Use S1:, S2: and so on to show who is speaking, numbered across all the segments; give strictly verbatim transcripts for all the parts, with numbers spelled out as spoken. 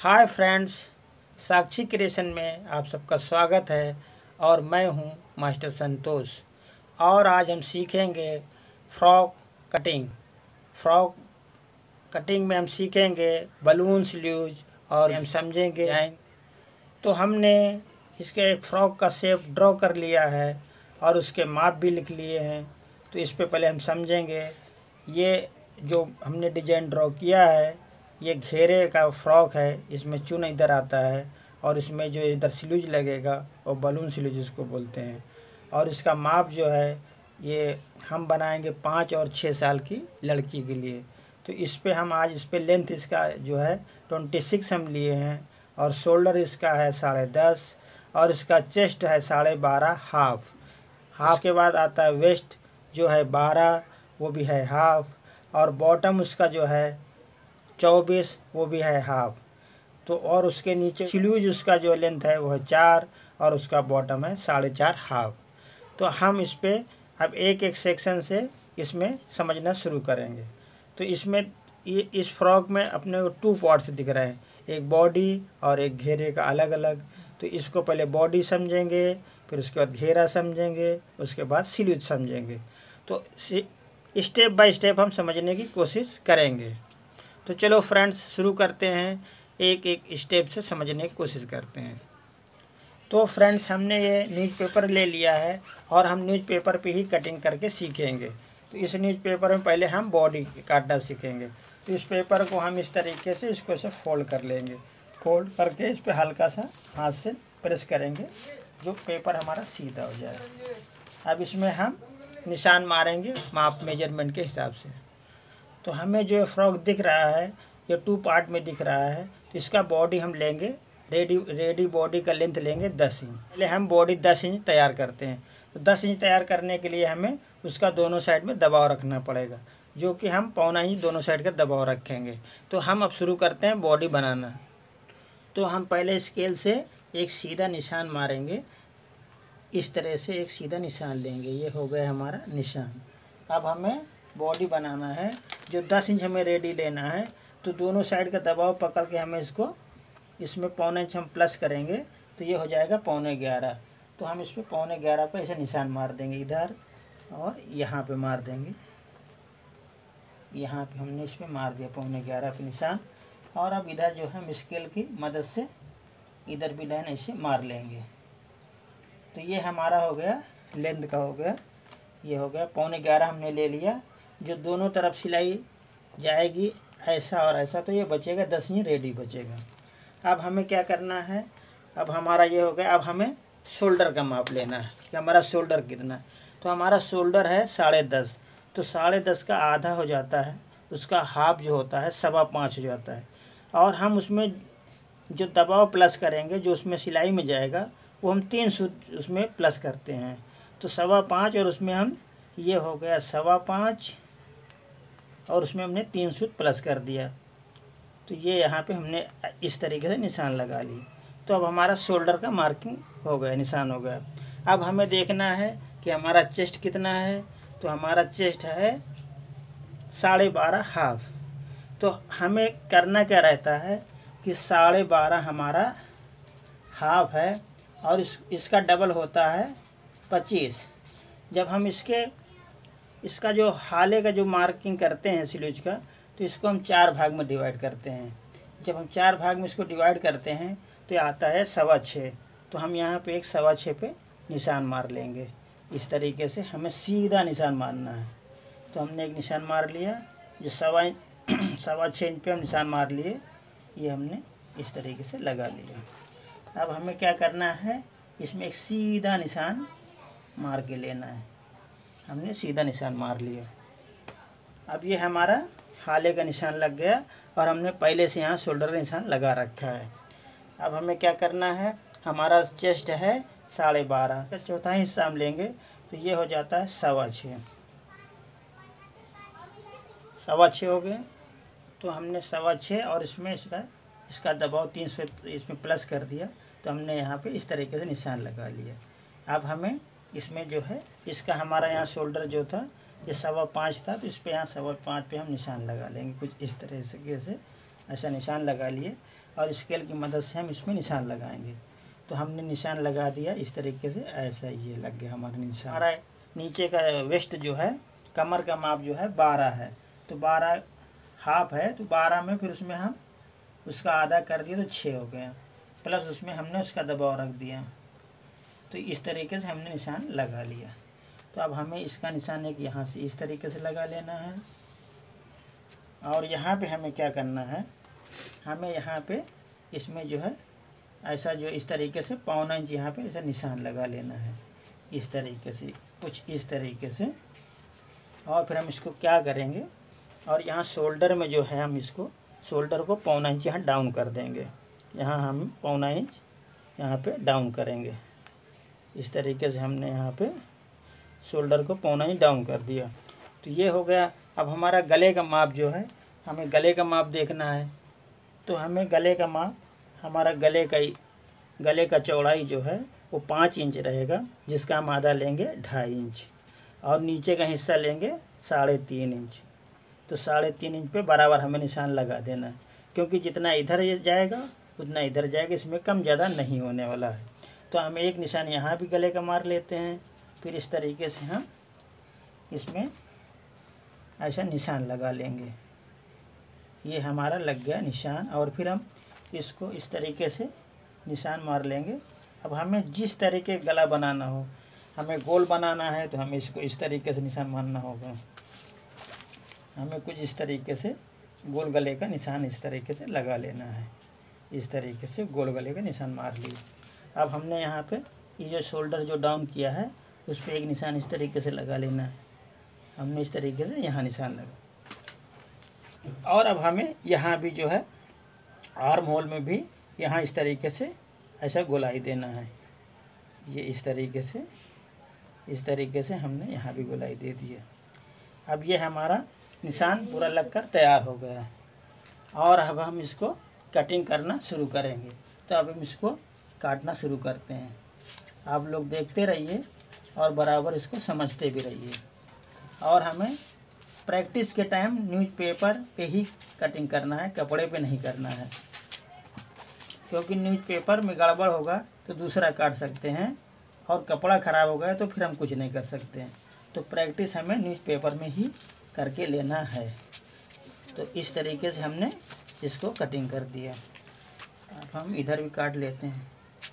S1: Hi friends, साक्षी creation में आप सबका स्वागत है और मैं हूं मास्टर संतोष। और आज हम सीखेंगे फ्रॉक कटिंग। फ्रॉक कटिंग में हम सीखेंगे बलून स्लीव्स और हम समझेंगे डिजाइन। तो हमने इसके एक फ्रॉक का शेप ड्रॉ कर लिया है और उसके माप भी लिख लिए हैं। तो इस पे पहले हम समझेंगे ये जो हमने डिजाइन ड्रॉ किया है, ये घेरे का फ्रॉक है। इसमें चुन इधर आता है और इसमें जो इधर स्लीव्स लगेगा वो बलून स्लीव्स इसको बोलते हैं। और इसका माप जो है ये हम बनाएंगे पाँच और छः साल की लड़की के लिए। तो इस पे हम आज इस पे लेंथ इसका जो है ट्वेंटी सिक्स हम लिए हैं और शोल्डर इसका है साढ़े दस और इसका चेस्ट है साढ़े बारह हाफ हाफ के बाद आता है वेस्ट जो है बारह, वो भी है हाफ। और बॉटम उसका जो है चौबीस, वो भी है हाफ। तो और उसके नीचे स्लीव्स उसका जो लेंथ है वो है चार और उसका बॉटम है साढ़े चार हाफ। तो हम इस पे अब एक एक सेक्शन से इसमें समझना शुरू करेंगे। तो इसमें ये इस फ्रॉक में अपने को टू पार्ट्स दिख रहे हैं, एक बॉडी और एक घेरे का अलग अलग। तो इसको पहले बॉडी समझेंगे, फिर उसके बाद घेरा समझेंगे, उसके बाद स्लीव समझेंगे। तो स्टेप बाय स्टेप हम समझने की कोशिश करेंगे। तो चलो फ्रेंड्स शुरू करते हैं, एक एक स्टेप से समझने की कोशिश करते हैं। तो फ्रेंड्स हमने ये न्यूज़पेपर ले लिया है और हम न्यूज़पेपर पे ही कटिंग करके सीखेंगे। तो इस न्यूज़पेपर में पहले हम बॉडी काटना सीखेंगे। तो इस पेपर को हम इस तरीके से इसको ऐसे फोल्ड कर लेंगे। फोल्ड करके इस पर हल्का सा हाथ से प्रेस करेंगे, जो पेपर हमारा सीधा हो जाए। अब इसमें हम निशान मारेंगे माप मेजरमेंट के हिसाब से। तो हमें जो फ्रॉक दिख रहा है ये टू पार्ट में दिख रहा है। तो इसका बॉडी हम लेंगे, रेडी रेडी बॉडी का लेंथ लेंगे दस इंच। पहले हम बॉडी दस इंच तैयार करते हैं। तो दस इंच तैयार करने के लिए हमें उसका दोनों साइड में दबाव रखना पड़ेगा, जो कि हम पौना इंच दोनों साइड का दबाव रखेंगे। तो हम अब शुरू करते हैं बॉडी बनाना। तो हम पहले स्केल से एक सीधा निशान मारेंगे, इस तरह से एक सीधा निशान लेंगे। ये हो गया हमारा निशान। अब हमें बॉडी बनाना है, जो दस इंच हमें रेडी लेना है। तो दोनों साइड का दबाव पकड़ के हमें इसको इसमें पौने इंच हम प्लस करेंगे, तो ये हो जाएगा पौने ग्यारह। तो हम इस पर पौने ग्यारह पर ऐसे निशान मार देंगे, इधर और यहाँ पे मार देंगे। यहाँ पे हमने इस पर मार दिया पौने ग्यारह पे निशान। और अब इधर जो है हम स्केल की मदद से इधर भी लाइन ऐसे मार लेंगे। तो ये हमारा हो गया लेंथ का हो गया, ये हो गया पौने ग्यारह हमने ले लिया। जो दोनों तरफ सिलाई जाएगी ऐसा और ऐसा, तो ये बचेगा दस इंच रेडी बचेगा। अब हमें क्या करना है, अब हमारा ये हो गया। अब हमें शोल्डर का माप लेना है कि हमारा शोल्डर कितना है। तो हमारा शोल्डर है साढ़े दस। तो साढ़े दस का आधा हो जाता है, उसका हाफ जो होता है सवा पाँच हो जाता है। और हम उसमें जो दबाव प्लस करेंगे, जो उसमें सिलाई में जाएगा, वो हम तीन सूत उसमें प्लस करते हैं। तो सवा पाँच और उसमें हम ये हो गया सवा पाँच और उसमें हमने तीन सूत प्लस कर दिया। तो ये यहाँ पे हमने इस तरीके से निशान लगा लिए। तो अब हमारा शोल्डर का मार्किंग हो गया, निशान हो गया। अब हमें देखना है कि हमारा चेस्ट कितना है। तो हमारा चेस्ट है साढ़े बारह हाफ। तो हमें करना क्या रहता है कि साढ़े बारह हमारा हाफ है और इस इसका डबल होता है पच्चीस। जब हम इसके इसका जो हाले का जो मार्किंग करते हैं स्लीव्स का, तो इसको हम चार भाग में डिवाइड करते हैं। जब हम चार भाग में इसको डिवाइड करते हैं तो ये आता है सवा छः। तो हम यहाँ पे एक सवा छः पे निशान मार लेंगे। इस तरीके से हमें सीधा निशान मारना है। तो हमने एक निशान मार लिया, जो सवा सवा छः इंच पे हम निशान मार लिए। ये हमने इस तरीके से लगा लिया। अब हमें क्या करना है, इसमें एक सीधा निशान मार के लेना है। हमने सीधा निशान मार लिया। अब ये हमारा हाले का निशान लग गया और हमने पहले से यहाँ शोल्डर का निशान लगा रखा है। अब हमें क्या करना है, हमारा चेस्ट है साढ़े बारह का चौथा हिस्सा हम लेंगे, तो ये हो जाता है सवा छः। सवा छः हो गए। तो हमने सवा छः और इसमें इसका इसका दबाव तीन सौ इसमें प्लस कर दिया। तो हमने यहाँ पे इस तरीके से निशान लगा लिया। अब हमें इसमें जो है इसका हमारा यहाँ शोल्डर जो था ये सवा पाँच था, तो इस पे यहाँ सवा पाँच पे हम निशान लगा लेंगे। कुछ इस तरह से कैसे ऐसा निशान लगा लिए। और स्केल की मदद से हम इसमें निशान लगाएंगे। तो हमने निशान लगा दिया इस तरीके से, ऐसा ये लग गया हमारा निशान। हमारा नीचे का वेस्ट जो है, कमर का माप जो है बारह है, तो बारह हाफ है, तो बारह में फिर उसमें हम उसका आधा कर दिया तो छः हो गया, प्लस उसमें हमने उसका दबाव रख दिया। तो इस तरीके से हमने निशान लगा लिया। तो अब हमें इसका निशान एक यहाँ से इस तरीके से लगा लेना है, और यहाँ पे हमें क्या करना है, हमें यहाँ पे इसमें जो है ऐसा जो इस तरीके से पौना इंच यहाँ पे ऐसा निशान लगा लेना है, इस तरीके से, कुछ इस तरीके से। और फिर हम इसको क्या करेंगे, और यहाँ शोल्डर में जो है हम इसको शोल्डर को पौना इंच यहाँ डाउन कर देंगे। यहाँ हम पौना इंच यहाँ पे डाउन करेंगे, इस तरीके से हमने यहाँ पे शोल्डर को पौना इंच डाउन कर दिया। तो ये हो गया। अब हमारा गले का माप जो है, हमें गले का माप देखना है। तो हमें गले का माप, हमारा गले का गले का चौड़ाई जो है वो पाँच इंच रहेगा, जिसका हम आधा लेंगे ढाई इंच, और नीचे का हिस्सा लेंगे साढ़े तीन इंच। तो साढ़े तीन इंच पे बराबर हमें निशान लगा देना है, क्योंकि जितना इधर जाएगा उतना इधर जाएगा, इसमें कम ज़्यादा नहीं होने वाला है। तो हम एक निशान यहाँ भी गले का मार लेते हैं, फिर इस तरीके से हम इसमें ऐसा निशान लगा लेंगे। ये हमारा लग गया निशान, और फिर हम इसको इस तरीके से निशान मार लेंगे। अब हमें जिस तरीके गला बनाना हो, हमें गोल बनाना है तो हमें इसको इस तरीके से निशान मारना होगा। हमें कुछ इस तरीके से गोल गले का निशान इस तरीके से लगा लेना है, इस तरीके से गोल गले का निशान मार लिए। अब हमने यहाँ पे ये जो शोल्डर जो डाउन किया है उस पर एक निशान इस तरीके से लगा लेना है। हमने इस तरीके से यहाँ निशान लगा, और अब हमें यहाँ भी जो है आर्म होल में भी यहाँ इस तरीके से ऐसा गोलाई देना है। ये इस तरीके से इस तरीके से हमने यहाँ भी गोलाई दे दी है। अब ये हमारा निशान पूरा लगकर तैयार हो गया है, और अब हम इसको कटिंग करना शुरू करेंगे। तो अब हम इसको काटना शुरू करते हैं। आप लोग देखते रहिए और बराबर इसको समझते भी रहिए। और हमें प्रैक्टिस के टाइम न्यूज़पेपर पे ही कटिंग करना है, कपड़े पे नहीं करना है, क्योंकि न्यूज़पेपर में गड़बड़ होगा तो दूसरा काट सकते हैं, और कपड़ा ख़राब हो गया तो फिर हम कुछ नहीं कर सकते हैं। तो प्रैक्टिस हमें न्यूज़पेपर में ही करके लेना है। तो इस तरीके से हमने इसको कटिंग कर दिया। अब हम इधर भी काट लेते हैं।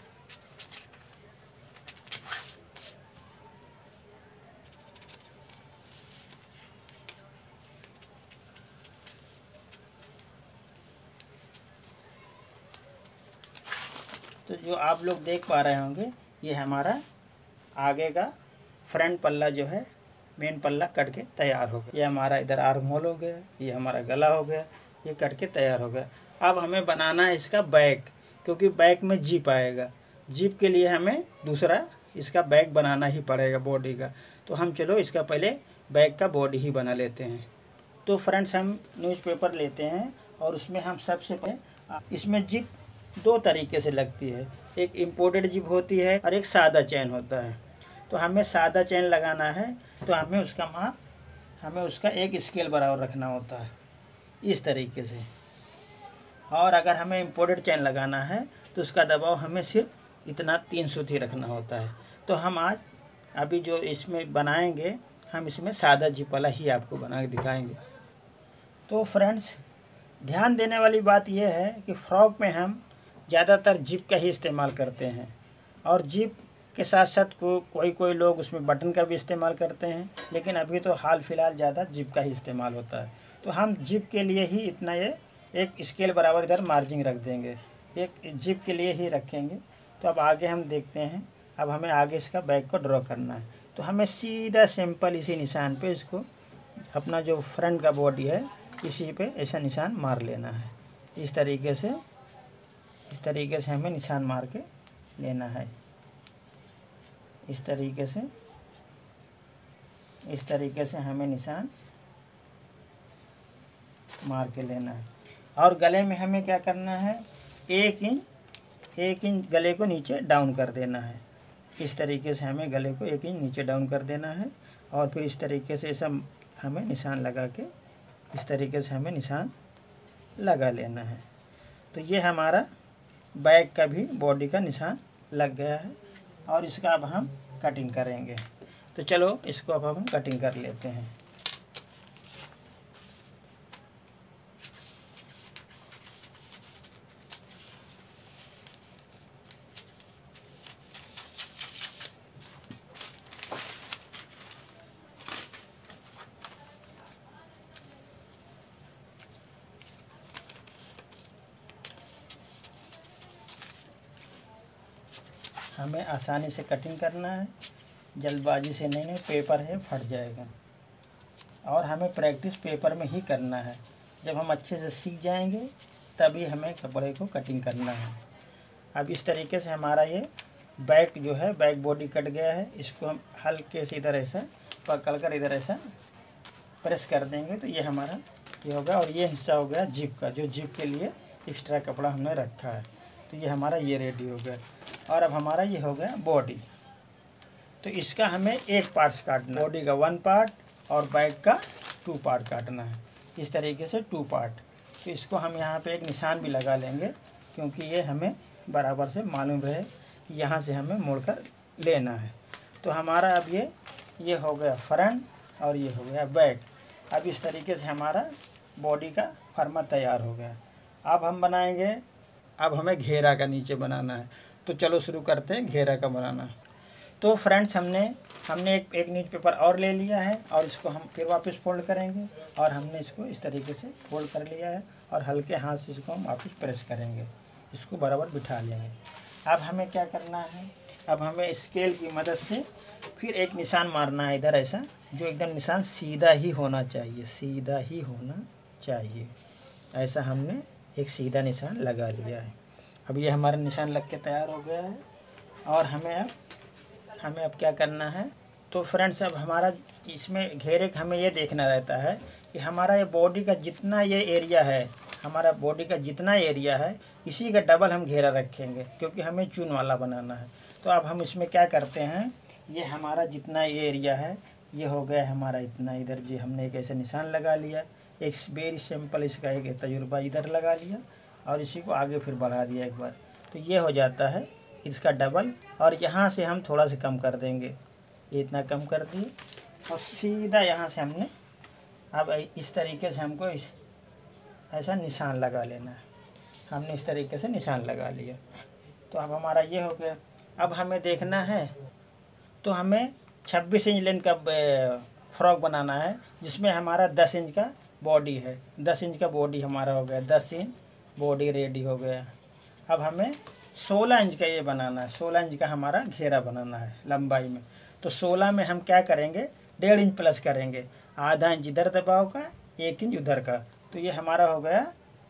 S1: तो जो आप लोग देख पा रहे होंगे, ये हमारा आगे का फ्रंट पल्ला जो है, मेन पल्ला कट के तैयार हो गया। ये हमारा इधर आर्म होल हो गया, ये हमारा गला हो गया, ये कट के तैयार हो गया। अब हमें बनाना है इसका बैक, क्योंकि बैक में जिप आएगा। जिप के लिए हमें दूसरा इसका बैक बनाना ही पड़ेगा बॉडी का। तो हम चलो इसका पहले बैक का बॉडी ही बना लेते हैं। तो फ्रेंड्स, हम न्यूज़पेपर लेते हैं, और उसमें हम सबसे पहले इसमें जिप दो तरीके से लगती है। एक इम्पोर्टेड जिप होती है और एक सादा चैन होता है। तो हमें सादा चैन लगाना है, तो हमें उसका माप, हमें उसका एक स्केल बराबर रखना होता है, इस तरीके से। और अगर हमें इम्पोर्टेड चैन लगाना है तो उसका दबाव हमें सिर्फ इतना तीन सूती रखना होता है। तो हम आज अभी जो इसमें बनाएंगे, हम इसमें सादा जिप वाला ही आपको बना के दिखाएंगे। तो फ्रेंड्स, ध्यान देने वाली बात यह है कि फ्रॉक में हम ज़्यादातर जिप का ही इस्तेमाल करते हैं, और जिप के साथ साथ को कोई कोई लोग उसमें बटन का भी इस्तेमाल करते हैं, लेकिन अभी तो हाल फिलहाल ज़्यादा जिप का ही इस्तेमाल होता है। तो हम जिप के लिए ही इतना ये एक स्केल बराबर इधर मार्जिंग रख देंगे, एक जिप के लिए ही रखेंगे। तो अब आगे हम देखते हैं। अब हमें आगे इसका बैक को ड्रॉ करना है। तो हमें सीधा सिंपल इसी निशान पे इसको, अपना जो फ्रंट का बॉडी है, इसी पे ऐसा निशान मार लेना है। इस तरीके से इस तरीके से हमें निशान मार के लेना है। इस तरीके से इस तरीके से हमें निशान मार के लेना है। और गले में हमें क्या करना है, एक इंच एक इंच गले को नीचे डाउन कर देना है। इस तरीके से हमें गले को एक इंच नीचे डाउन कर देना है, और फिर इस तरीके से ऐसा हमें निशान लगा के, इस तरीके से हमें निशान लगा लेना है। तो ये हमारा बैक का भी बॉडी का निशान लग गया है और इसका अब हम कटिंग करेंगे। तो चलो इसको अब हम कटिंग कर लेते हैं। हमें आसानी से कटिंग करना है, जल्दबाजी से नहीं, नहीं पेपर है फट जाएगा। और हमें प्रैक्टिस पेपर में ही करना है। जब हम अच्छे से सीख जाएंगे तभी हमें कपड़े को कटिंग करना है। अब इस तरीके से हमारा ये बैक जो है, बैक बॉडी कट गया है। इसको हम हल्के से इधर ऐसा पकड़ कर इधर ऐसा प्रेस कर देंगे तो ये हमारा ये होगा। और ये हिस्सा हो गया जिप का, जो जिप के लिए एक्स्ट्रा कपड़ा हमने रखा है। तो ये हमारा ये रेडी हो गया। और अब हमारा ये हो गया बॉडी। तो इसका हमें एक पार्ट्स काटना है, बॉडी का वन पार्ट और बैक का टू पार्ट काटना है। इस तरीके से टू पार्ट। तो इसको हम यहाँ पे एक निशान भी लगा लेंगे क्योंकि ये हमें बराबर से मालूम रहे कि यहाँ से हमें मोड़कर लेना है। तो हमारा अब ये ये हो गया फ्रंट और ये हो गया बैक। अब इस तरीके से हमारा बॉडी का फर्मा तैयार हो गया। अब हम बनाएंगे, अब हमें घेरा का नीचे बनाना है। तो चलो शुरू करते हैं घेरा का बनाना। तो फ्रेंड्स हमने हमने एक एक न्यूज़ पेपर और ले लिया है और इसको हम फिर वापस फोल्ड करेंगे और हमने इसको इस तरीके से फोल्ड कर लिया है और हल्के हाथ से इसको हम वापस प्रेस करेंगे, इसको बराबर बिठा लेंगे। अब हमें क्या करना है, अब हमें स्केल की मदद से फिर एक निशान मारना है इधर ऐसा, जो एकदम निशान सीधा ही होना चाहिए, सीधा ही होना चाहिए। ऐसा हमने एक सीधा निशान लगा लिया है। अब ये हमारा निशान लग के तैयार हो गया है। और हमें अब हमें अब क्या करना है, तो फ्रेंड्स अब हमारा इसमें घेरे का हमें ये देखना रहता है कि हमारा ये बॉडी का जितना ये एरिया है, हमारा बॉडी का जितना एरिया है इसी का डबल हम घेरा रखेंगे क्योंकि हमें चून वाला बनाना है। तो अब हम इसमें क्या करते हैं, ये हमारा जितना ये एरिया है ये हो गया हमारा इतना, इधर जी हमने एक ऐसे निशान लगा लिया, एक वेरी सिंपल इसका एक तजुर्बा इधर लगा लिया और इसी को आगे फिर बढ़ा दिया एक बार। तो ये हो जाता है इसका डबल। और यहाँ से हम थोड़ा सा कम कर देंगे, ये इतना कम कर दिए और सीधा यहाँ से हमने अब इस तरीके से हमको इस ऐसा निशान लगा लेना है। हमने इस तरीके से निशान लगा लिया। तो अब हमारा ये हो गया। अब हमें देखना है, तो हमें छब्बीस इंच लेंथ का फ्रॉक बनाना है जिसमें हमारा दस इंच का बॉडी है। दस इंच का बॉडी हमारा हो गया, दस इंच बॉडी रेडी हो गया। अब हमें सोलह इंच का ये बनाना है, सोलह इंच का हमारा घेरा बनाना है लंबाई में। तो सोलह में हम क्या करेंगे, डेढ़ इंच प्लस करेंगे, आधा इंच इधर दबाव का, एक इंच उधर का। तो ये हमारा हो गया,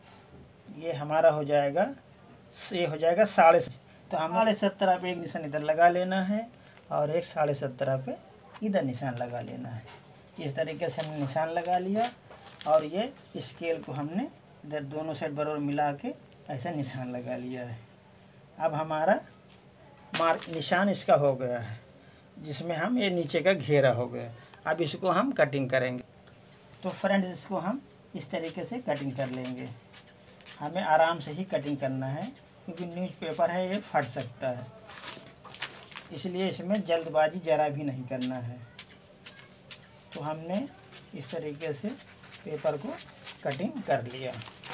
S1: ये हमारा हो जाएगा, ये हो जाएगा साढ़े। तो हमारे सत्रह पे एक निशान इधर लगा लेना है और एक साढ़े सत्रह पे इधर निशान लगा लेना है। इस तरीके से हमने निशान लगा लिया और ये स्केल को हमने इधर दोनों साइड बराबर मिला के ऐसा निशान लगा लिया है। अब हमारा मार्क निशान इसका हो गया है जिसमें हम ये नीचे का घेरा हो गया। अब इसको हम कटिंग करेंगे। तो फ्रेंड्स इसको हम इस तरीके से कटिंग कर लेंगे। हमें आराम से ही कटिंग करना है क्योंकि न्यूज़पेपर है ये फट सकता है, इसलिए इसमें जल्दबाजी ज़रा भी नहीं करना है। तो हमने इस तरीके से पेपर को कटिंग कर लिया,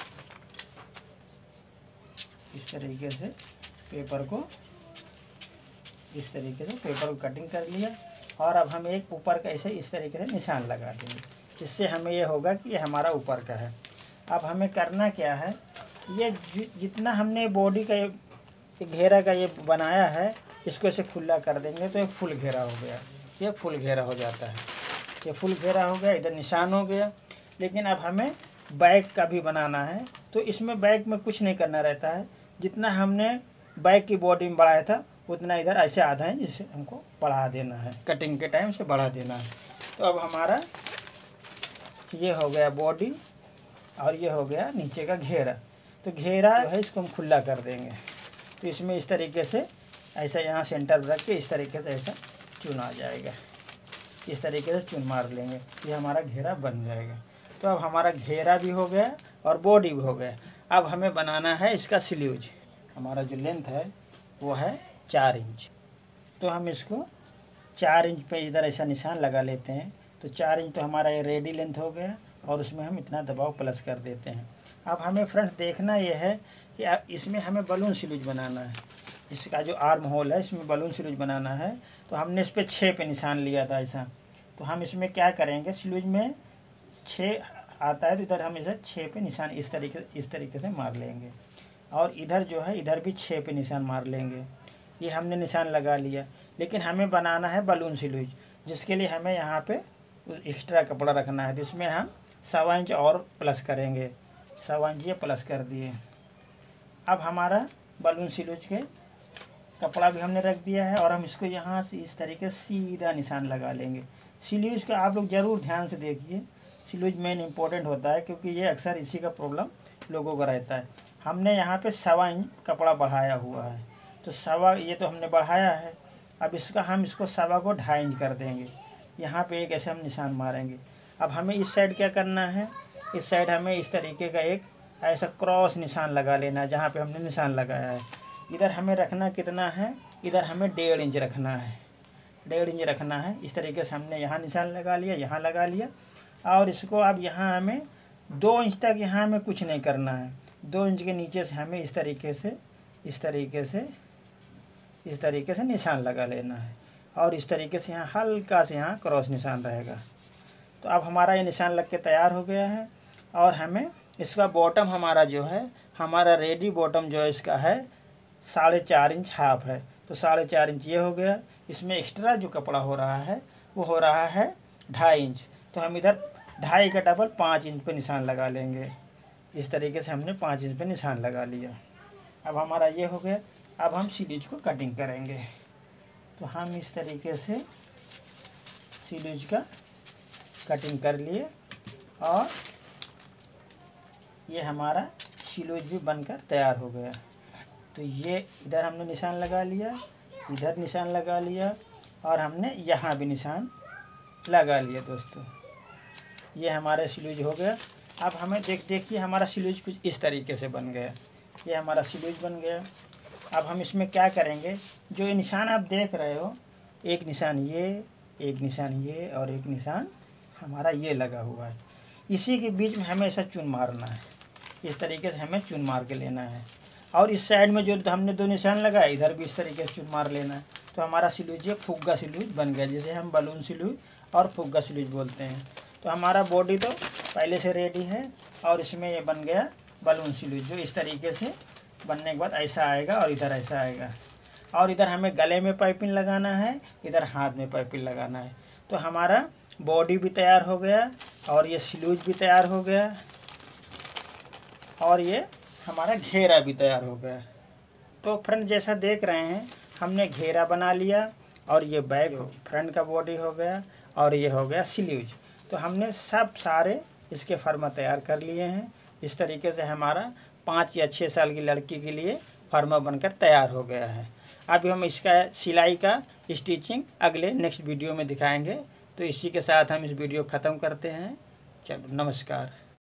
S1: इस तरीके से पेपर को इस तरीके से पेपर को कटिंग कर लिया। और अब हम एक ऊपर का ऐसे इस तरीके से निशान लगा देंगे, जिससे हमें ये होगा कि ये हमारा ऊपर का है। अब हमें करना क्या है, ये जितना हमने बॉडी का ये घेरा का ये बनाया है इसको ऐसे खुला कर देंगे तो एक फुल घेरा हो गया, ये फुल घेरा हो जाता है। ये फुल घेरा हो गया, इधर निशान हो गया। लेकिन अब हमें बैक का भी बनाना है। तो इसमें बैक में कुछ नहीं करना रहता है, जितना हमने बैक की बॉडी में बढ़ाया था उतना इधर ऐसे आधा है जिससे हमको बढ़ा देना है, कटिंग के टाइम से बढ़ा देना है। तो अब हमारा ये हो गया बॉडी और ये हो गया नीचे का घेरा। तो घेरा जो है इसको हम खुला कर देंगे। तो इसमें इस तरीके से ऐसा यहाँ सेंटर रख के इस तरीके से ऐसा चुन आ जाएगा, इस तरीके से चुन मार लेंगे, ये हमारा घेरा बन जाएगा। तो अब हमारा घेरा भी हो गया और बॉडी भी हो गया। अब हमें बनाना है इसका स्लीव्ज। हमारा जो लेंथ है वो है चार इंच, तो हम इसको चार इंच पे इधर ऐसा निशान लगा लेते हैं। तो चार इंच तो हमारा ये रेडी लेंथ हो गया और उसमें हम इतना दबाव प्लस कर देते हैं। अब हमें फ्रेंड्स देखना ये है कि अब इसमें हमें बलून स्लीव्ज बनाना है। इसका जो आर्म होल है इसमें बलून स्लीव्ज बनाना है। तो हमने इस पर छः पे निशान लिया था ऐसा, तो हम इसमें क्या करेंगे, स्लीव्ज में छः आता है तो इधर हम इसे छः पे निशान इस तरीके इस तरीके से मार लेंगे, और इधर जो है इधर भी छः पे निशान मार लेंगे। ये हमने निशान लगा लिया। लेकिन हमें बनाना है बलून स्लीव्ज, जिसके लिए हमें यहाँ पे एक्स्ट्रा कपड़ा रखना है, जिसमें हम सवा इंच और प्लस करेंगे। सवा इंच ये प्लस कर दिए। अब हमारा बलून स्लीव्ज के कपड़ा भी हमने रख दिया है और हम इसको यहाँ से इस तरीके से सीधा निशान लगा लेंगे। स्लीव्ज का आप लोग ज़रूर ध्यान से देखिए, स्लीव्ज मेन इंपॉर्टेंट होता है क्योंकि ये अक्सर इसी का प्रॉब्लम लोगों को रहता है। हमने यहाँ पे सवा इंच कपड़ा बढ़ाया हुआ है, तो सवा ये तो हमने बढ़ाया है। अब इसका हम इसको सवा को ढाई इंच कर देंगे। यहाँ पे एक ऐसे हम निशान मारेंगे। अब हमें इस साइड क्या करना है, इस साइड हमें इस तरीके का एक ऐसा क्रॉस निशान लगा लेना है जहाँ पे हमने निशान लगाया है। इधर हमें रखना कितना है, इधर हमें डेढ़ इंच रखना है, डेढ़ इंच रखना है। इस तरीके से हमने यहाँ निशान लगा लिया, यहाँ लगा लिया, और इसको अब यहाँ हमें दो इंच तक यहाँ हमें कुछ नहीं करना है। दो इंच के नीचे से हमें इस तरीके से इस तरीके से इस तरीके से निशान लगा लेना है, और इस तरीके से यहाँ हल्का से यहाँ क्रॉस निशान रहेगा। तो अब हमारा ये निशान लग के तैयार हो गया है। और हमें इसका बॉटम हमारा जो है, हमारा रेडी बॉटम जो है इसका है साढ़े चार इंच हाफ है, तो साढ़े चार इंच ये हो गया। इसमें एक्स्ट्रा जो कपड़ा हो रहा है वो हो रहा है ढाई इंच, तो हम इधर ढाई का डबल पाँच इंच पे निशान लगा लेंगे। इस तरीके से हमने पाँच इंच पे निशान लगा लिया। अब हमारा ये हो गया। अब हम स्लीव्ज को कटिंग करेंगे। तो हम इस तरीके से स्लीव्ज का कटिंग कर लिए, और ये हमारा स्लीव्ज भी बनकर तैयार हो गया। तो ये इधर हमने निशान लगा लिया, इधर निशान लगा लिया, और हमने यहाँ भी निशान लगा लिया। दोस्तों ये हमारा स्लीव्ज हो गया। अब हमें देख देखिए हमारा स्लीव्ज कुछ इस तरीके से बन गया। ये हमारा स्लीव्ज बन गया। अब हम इसमें क्या करेंगे, जो ये निशान आप देख रहे हो, एक निशान ये, एक निशान ये, और एक निशान हमारा ये लगा हुआ है, इसी के बीच में हमें ऐसा चुन मारना है। इस तरीके से हमें चुन मार के लेना है, और इस साइड में जो हमने दो निशान लगाए इधर भी इस तरीके से चुन मार लेना है। तो हमारा स्लीव्ज ये फुग्गा स्लीव्ज बन गया, जिसे हम बलून स्लीव्ज और फुग्गा स्लीव्ज बोलते हैं। तो हमारा बॉडी तो पहले से रेडी है, और इसमें ये बन गया बलून स्लीव्ज, जो इस तरीके से बनने के बाद ऐसा आएगा और इधर ऐसा आएगा। और इधर हमें गले में पाइपिंग लगाना है, इधर हाथ में पाइपिंग लगाना है। तो हमारा बॉडी भी तैयार हो गया, और ये स्लीव्ज भी तैयार हो गया, और ये हमारा घेरा भी तैयार हो गया। तो फ्रंट जैसा देख रहे हैं, हमने घेरा बना लिया, और ये बैक फ्रंट का बॉडी हो गया, और ये हो गया स्लीव्ज। तो हमने सब सारे इसके फर्मा तैयार कर लिए हैं। इस तरीके से हमारा पाँच या छः साल की लड़की के लिए फर्मा बनकर तैयार हो गया है। अभी हम इसका सिलाई का स्टिचिंग अगले नेक्स्ट वीडियो में दिखाएंगे। तो इसी के साथ हम इस वीडियो ख़त्म करते हैं। चलो नमस्कार।